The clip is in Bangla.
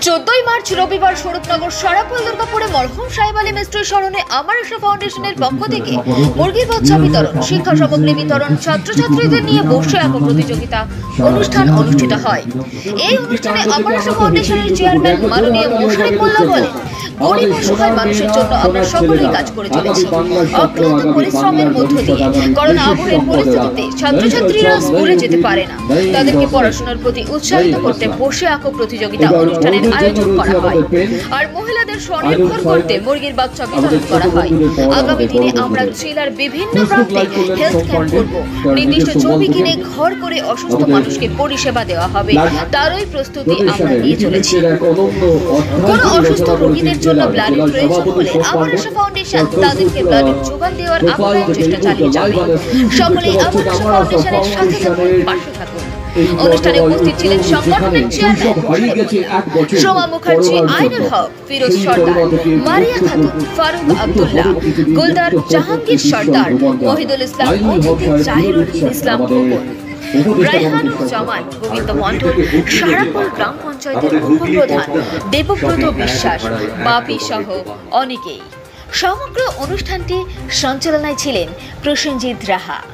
14 মার্চ রবিবার স্বরূপনগর সারাপোল দুর্গাপুরে মরহুম সাহেব আলী মিস্ত্রির স্মরণে আমার আশা ফাউন্ডেশনের পক্ষ থেকে মুরগির বাচ্চা বিতরণ, শিক্ষা সামগ্রী বিতরণ, ছাত্রছাত্রীদের নিয়ে বসে আঁকা প্রতিযোগিতা অনুষ্ঠান অনুষ্ঠিত হয়। এই অনুষ্ঠানে আমার আশা ফাউন্ডেশনের চেয়ারম্যান মাননীয় মোশাররফ মোল্লা বলেন, গরিব অসহায় মানুষের জন্য আমরা সকলেই কাজ করে চলেছি। অক্লান্ত পরিশ্রমের মধ্য দিয়ে করোনা আবহের পরিস্থিতিতে ছাত্রছাত্রীরা স্কুলে যেতে পারে না, তাদেরকে পড়াশোনার প্রতি উৎসাহিত করতে বসে আঁকো প্রতিযোগিতা অনুষ্ঠানের আয়োজন করা হয়। আর মহিলাদের স্বনির্ভর করতে মুরগির বাচ্চা বিতরণ করা হয়। আগামী দিনে আমরা জেলার বিভিন্ন প্রান্তে হেলথ ক্যাম্প করব। নির্দিষ্ট জমি কিনে ঘর করে অসুস্থ মানুষকে পরিষেবা দেওয়া হবে, তারই প্রস্তুতি আমরা নিয়ে চলেছি। কোনো অসুস্থ রোগীদের জন্য ব্লাডের প্রয়োজন হলে আমার আশা ফাউন্ডেশন তাদেরকে ব্লাডের যোগান দেওয়ার আপ্রাণ চেষ্টা চালিয়ে যাবে। সকলেই আমার আশা ফাউন্ডেশনের সাথে থাকুন, পাশে থাকুন। অনুষ্ঠানে উপস্থিত ছিলেন সংগঠনের চেয়ারম্যান সোমা মুখার্জি, আইনুল হক, ফিরোজ সর্দার, মারিয়া খাতুন, ফারুক আব্দুল্লাহ, গুলদার জাহাঙ্গীর সর্দার, মহিদুল ইসলাম, জাহিরুল ইসলাম খোকন, রায়হানুর জামান, গোবিন্দ মণ্ডল, সারাপোল গ্রাম পঞ্চায়েতের উপপ্রধান দেবব্রত বিশ্বাস, বাপি সহ অনেকেই। সমগ্র অনুষ্ঠানটি সঞ্চালনায় ছিলেন প্রসেনজিৎ রাহা।